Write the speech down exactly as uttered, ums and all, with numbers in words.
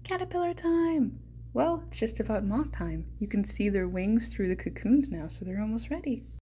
Caterpillar time! Well, it's just about moth time. You can see their wings through the cocoons now, so they're almost ready.